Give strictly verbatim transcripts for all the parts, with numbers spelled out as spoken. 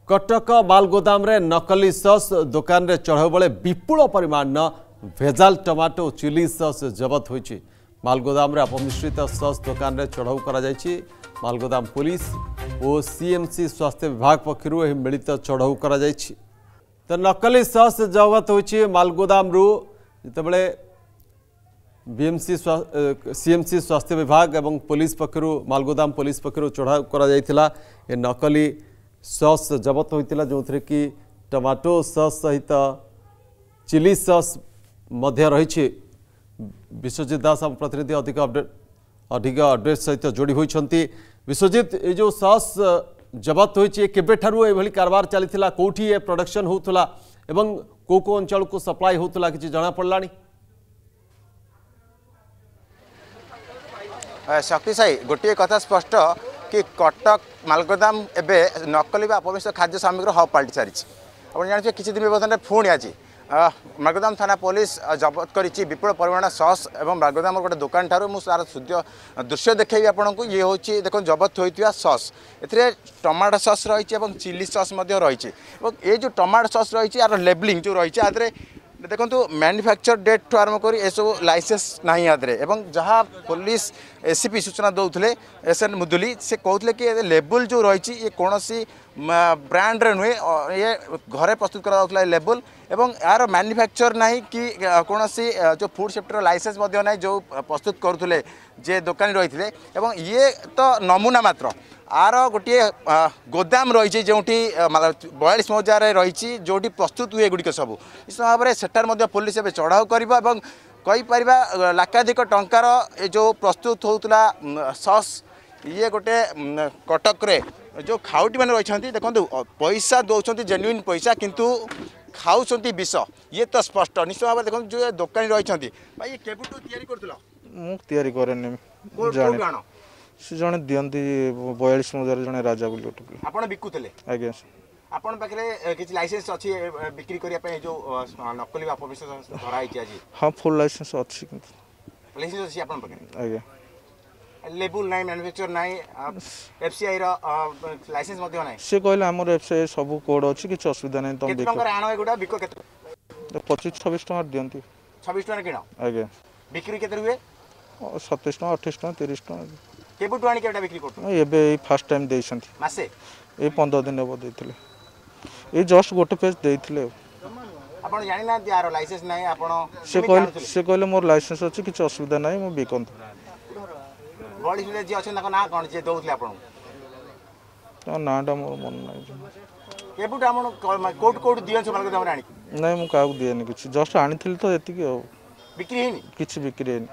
कटक मालगोदाम रे नकली सस दुकान रे चढ़ाऊ बेले विपुल परिमाण भेजाल टमाटो चिली सस जबत होइछि। मालगोदाम रे अपमिश्रित सस दुकान रे चढ़ाऊ करा जाइछि। मालगोदाम पुलिस और सीएमसी स्वास्थ्य विभाग पक्षरु एही मिलित चढ़ाऊ करा जाइछि। तो नकली सस जबत होइछि मालगोदाम रु जतबेले बीएमसी सीएमसी स्वास्थ्य विभाग एवं पुलिस पक्षरु मालगोदाम पुलिस पक्षरु चढ़ाऊ करा जाइथिला। ए नकली सस जबत होइतिला जो थे कि टमाटो सस सहित चिली सस मध्य रही। विश्वजित दास हम प्रतिनिधि अधिक अपडेट अधिक अपडेट सहित जोड़ी होती। विश्वजित ये जो सस जबत होइछि केबे ठारु एभली कारबार चलीथिला कोठी ए प्रोडक्शन होउथला एवं को को अंचल को सप्लाई होउथला किछि जाना पड़लानी? शक्तिशायी गोटे कथा स्पष्ट कि कटक मालगोदाम एवं नकली अपमिश्र खाद्य सामग्री हब पलटि सारी। आप जानते किसी दिन व्यवधान पुणी आज मालगोदाम थाना पुलिस जबत करी विपुल परिमाण सस और मालगोदाम गोटे दुकान ठार मुझे सूर्य दृश्य देखी आपको ये हूँ देख जबत होता सस ए टमाटो सस रही चिली सस रही। ये जो टमाटो सस रही यार लेबलिंग जो रही आदि देखो मैन्युफैक्चर डेट ठू आरंभ कर सब लाइसेंस ना आदि जहाँ पुलिस एसीपी सूचना दौले एस एन मुदुली से कहते कि लेबुल जो रही ये कौन सी ब्रांड रे नुहे ये घरे प्रस्तुत करा लेबुल एवं यार मैन्युफैक्चर ना कि कौन सी जो फूड सेफ्टी लाइसेंस ना जो प्रस्तुत करुले जे दुकानी रही एवं ये तो नमूना मात्र आर गोटे गोदाम रही जो बयालीस हजार रही जो प्रस्तुत हुए गुड़िक सब इस भाव में सेटार पुलिस एवं चढ़ाऊ कर कहीपर लाखाधिक टंकार जो प्रस्तुत होता सस ये गोटे कटक रे जो खाउटी मैंने रही देखो पैसा दौरान जेन्युइन पैसा किंतु खाऊँ विष ये तो स्पष्ट निश्चित भाव देखो जो दुकानी रही भाई केबुटू तैयारी करथिला मु तैयारी करेनी जाने से जने दियंती बयालीस हजार जने राजा बोली आपण बिकुतले आज्ञा आपण पाखरे किछ लाइसेंस अछि बिक्री करिया पे जो नकली अपमिश्र धरा आइछि आज हां फुल लाइसेंस अछि किंतु लाइसेंस अछि आपण पाखरे आज्ञा लेबुल नाही मैन्युफैक्चर नाही एफसीआई रो लाइसेंस मध्ये नाही से कहले हमर एफसीआई सब कोड अछि किछ असुविधा नाही तुम देखो केते टंका आनो एगुडा बिको केते पच्चीस छब्बीस टका दियंती छब्बीस टका किनो आज्ञा बिक्री केते हुए सत्ताईस टका अट्ठाईस टका तीस टका केबुटू आनी केटा बिक्री करतो एबे फर्स्ट टाइम देइसंती मासे ए पंद्रह दिन अब देइथिले ए जस्ट गोटे पेज देइथिले आपण जानि ना यार लाइसेंस नाही आपण से कहले से कहले मोर लाइसेंस अछि किछ असुविधा नाही मो बिकंत बॉडी सुले जे अछि ना ना कोन जे दउथले आपण तो नाडा मोर मन नाही केबुटू आपण कोड कोड दियन छ मालक दम रानी नाही मु काउ दियनी किछ जस्ट आनिथिले तो एतिकी हो बिक्री हेनी किछ बिक्री हेनी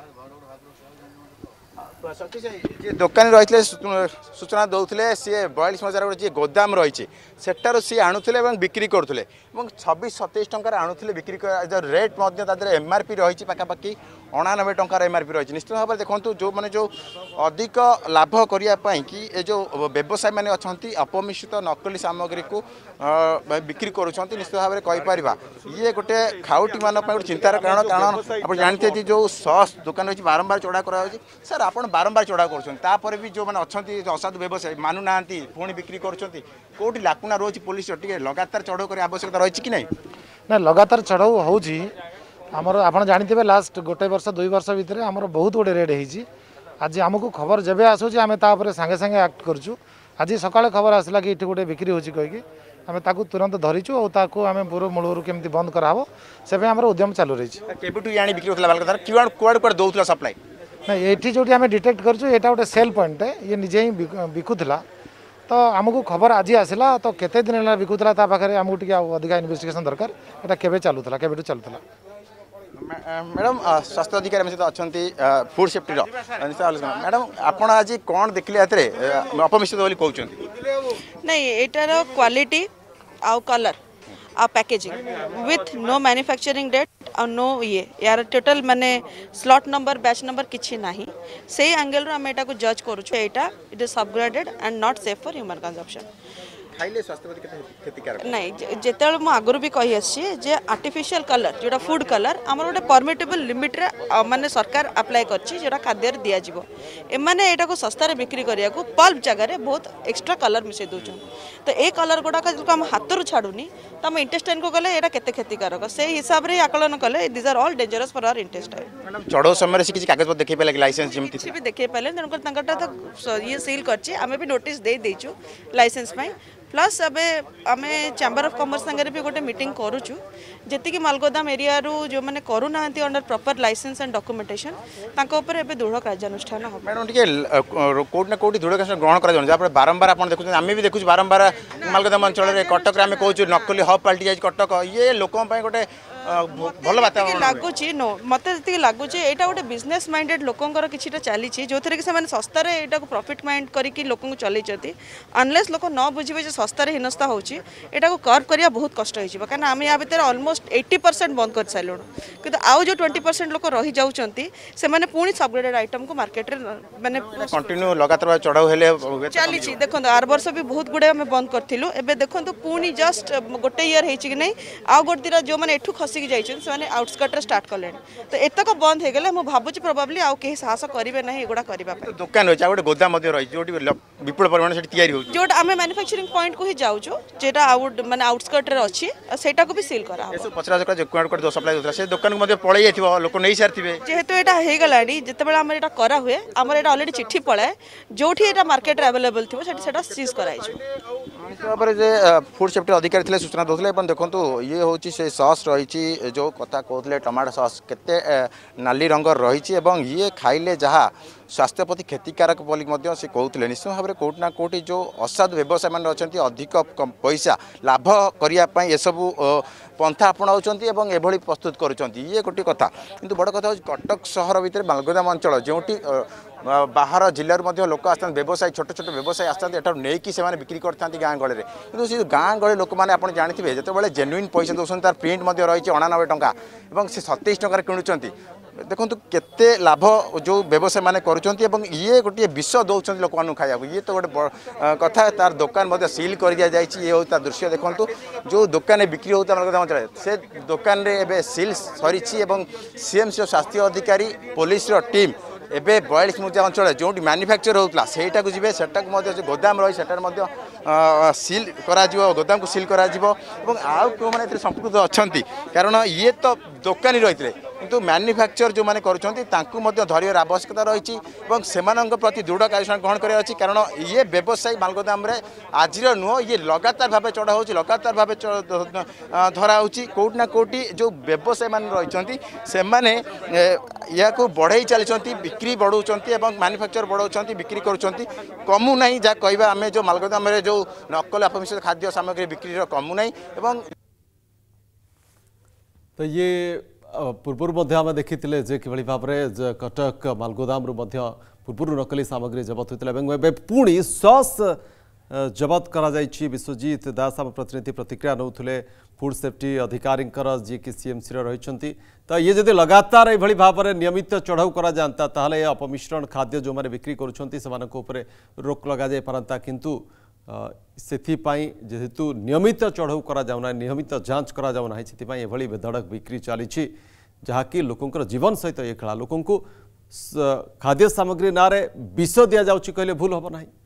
दुकान रही सूचना दौले सी बयालीस हजार गोटे गोदाम रही सेठार सी आणुले बिक्री करुले छब्बीस सतैश टकर आणुले बिक्री रेट एमआरपी रही पाखापाखि अणानबे टकर एमआरपी रही निश्चित भाव में देखो जो मैंने जो अधिक लाभ करने कि ये जो व्यवसायी मैंने अच्छा अपमिश्रित नकली सामग्री को बिक्री करुँच निश्चित भाव में कहीपर ये गोटे खाउटी मान गोटे चिंतार कारण कारण आप जानते जो सस दुकान रही बारंबार चढ़ा कर सर आप बारंबार चढ़ा कर भी जो मैंने अच्छा असाधु व्यवसायी मानु ना पुणी बिक्री करोटी लाकुना रोच पुलिस लगातार चढ़ाऊ कर आवश्यकता रही कि नहीं ना लगातार चढ़ाऊ होची आमर आप जानते लास्ट गोटे वर्ष दुई वर्ष भितर आमर बहुत गोटे रेड होती आज आमको खबर जब आसूँ आम तापर सांगे सांगे एक्ट करूँ आज सकाଳେ खबर आसला कि ये गोटे बिक्री होची कहीकि आम ताकू तुरंत धरीचु और ताकू आम पूरा मूलर केमती बंद कराव से आम उद्यम चालू रही बिक्री सप्लाई ना ये जो आम डिटेक्ट करूँ यहाँ गोटे सेल पॉइंट ये निजे ही बिकुला तो आमको खबर आज आसला तो केते दिन है बिकुला पाखे आमको टी अधिक इन्वेस्टिगेशन दरकार यहाँ केबे चलूला केबे चलूला मैडम स्वास्थ्य अधिकारी सहित अच्छा फूड सेफ्टी मैडम आप आज कौन देखिले अपमिश्रित बोली कहते नहीं एटार क्वालिटी आउ कलर आ packaging with no manufacturing date और नो ये यार टोटल माने स्लॉट नंबर बैच नंबर किछि नाही से एंगल रो हम एटा को जज करूछु एटा it is subgraded and not safe for human consumption खाइले स्वास्थ्य प्रति केते क्षतिकारक नहीं जेतेबेले मु आगुरु भी कहि आछि जे आर्टिफिशियल कलर जोटा फूड कलर आमर गोटे परमिटेबल लिमिट रे माने सरकार अप्लाई करछि जोटा खाद्य रे दिया जिवो एमाने एटा को सस्ता रे बिक्री करिया को पल्प जगह रे बहुत एक्स्ट्रा कलर मिसे दोछन तो ए कलर गोटा का हम हाथ रु छाडुनी तो हम इंटेस्टाइन को गले एटा केते क्षतिकारक से हिसाब रे आकलन कले this are all dangerous for our intestine madam चढ़ो समय से किसी कागज पत्र देखै पले लाइसेंस जेमति किसी भी देखै पले तनकर तंकटा तो ये सील करछि हमें भी नोटिस दे देछु लाइसेंस में प्लस अबे आम चैम्बर ऑफ कॉमर्स संगे भी गोटे मीटिंग करूचु जी मालगोदाम एरिया रू जो मैंने करूना under proper licence and documentation तांको ऊपर एबे दृढ़ कार्यानुष्ठान हो मैडम टिके कोट ना कोटी दृढ़ कार्यानुष्ठान ग्रहण करा जाय बारंबार आपण देखु आम भी देखु बारंबार मालगोदाम अंचल रे कटक रे आम कहूँ नकली हब पलटि जाय कटक ये लोकों पय गोटे भल वातावरण लगुच नो मत जी लगुच यहाँ गोटे बिजनेस माइंडेड लोकंर किछिटा चली जो थे कि सस्तार यहाँ प्रॉफिट माइंड करके लोक चलती अनलेस लोक न बुझे सस्तार हीनस्ता होची को कर्व करिया बहुत कष्ट हो कहीं आम या भितर ऑलमोस्ट एट्टी परसेंट बंद कर सारूँ कि आउ जो ट्वेंटी परसेंट लोक रही जाऊँगी से पुणी सबग्रेडेड आइटम को मार्केट माने कंटिन्यू लगातार चढ़ाऊ हेले चली देखो आर वर्ष भी बहुत गुड़े आम बंद करूँ एवं देखो पुणी जस्ट गोटे इयर हो कि नहीं आउ गोटे दिरा जो मैंने एठू खसिक जाइए आउटस्कट स्टार्ट कले तो एतक बंद हो गले मुझे प्रोबाब्ली आउ कहीं साहस करेंगे ना एगुड़ा करने दुकान रही गोटे गोदाम रही जो विपुल परिमाण से तैयारी जो आम मैन्युफैक्चरिंग पॉइंट को ही जाऊँ जेटा आउट माने आउटस्कट रे अच्छी सेटा को भी सील करा एसो पचरा जका जे कुआड कुआड सप्लाई होतरा से दुकान को मध्ये पळै जायथिबो लोक नै सारथिबे जेहेतु एटा हे गलाडी जतेबेला हमर एटा करा हुए हमर एटा ऑलरेडी चिट्ठी पळाए जोठी एटा मार्केट रे अवेलेबल थिबो सेठी सेटा सीज कराइ छु तापर जे फूड सेफ्टी अधिकारी थिले सूचना दोथले अपन देखंतु ये होची से सॉस रहिची जो कथा कहतले टमाटो सॉस केते नाली रंग रहिची एवं ये खाइले जहा स्वास्थ्य प्रति क्षतिकारक बोली मध्य से कहते निश्चित भाव में कोट ना कोटी जो असाधु व्यवसाय मान अच्छा अधिक पैसा लाभ करने ये सबू पंथा अपनाऊँच एभली प्रस्तुत करुँच ये गोटे कथा किंतु बड़ कथा कटक सहर भितर मालगोदाम अंचल जो बाहर जिलूर लोक आसता व्यवसाय छोट छोट व्यवसाय आसता नहीं कि से बिक्री करते गाँ गहले में कितु से गाँ गहली लोक मैंने आप जानते जो जेन्युइन पैसा दौरान तार प्रिंट रही अणानबे टंका सतैश टकर किणुंट देखो केते लाभ जो व्यवसाय माने करुँच ये गोटे विष दौरान लोक मानू खाया ये तो गोटे कथा तार दुकान सील कर दिया जाए ये हूँ दृश्य देखो जो दुकान बिक्री होता है से दुकान रे सील सरी सीएमसी स्वास्थ्य अधिकारी पुलिस टीम एबे बयालीस मुजा अंचल जो मैन्युफैक्चर होता से जी से गोदाम रही से सील करा गोदाम को सील करा आउ क्यों मैंने संपुक्त अच्छा कारण ये तो दुकानी रही है किंतु मैन्युफैक्चर जो मैंने करुँच धरियार आवश्यकता रही से प्रति दृढ़ कार्यानुष्ठान ग्रहण कर अच्छी कारण ये व्यवसायी मालगोदाम आज नुह ये लगातार भाव चढ़ा हो लगातार भाव धरा होना कोटी जो व्यवसायी मान रही से मैंने या बढ़ई चली बिक्री बढ़ाऊँ मैन्युफैक्चर बढ़ाऊँ बिक्री करुँच कमु ना जहाँ कह आम जो मालगोदाम जो नकल अपमिश्रित खाद्य सामग्री बिक्री कमु ना तो ये पूर्व आम देखी जे कि भाव में कटक मालगोदाम पूर्व नकली सामग्री जबत होता पुणी सॉस जबत करा विश्वजीत दास आम प्रतिनिधि प्रतिक्रिया नौले फूड सेफ्टी अधिकारी जी कि सीएमसी रही तो ये जदि लगातार ये भाव में नियमित चढ़ाऊ करा जाता ताहले अपमिश्रण खाद्य जो मैंने बिक्री कर रोक लग जाए पारंता किंतु सेथिपाई जेहेतु नियमित चढ़ाऊ करा जाउना नियमित जांच करा जाउना है सेथिपाई एभली बेधड़क बिक्री चली जहाँकि लोकंकर जीवन सहित ये खेला लोकंकु खाद्य सामग्री नारे विष दि जाउछि कहले भूल हम नहीं।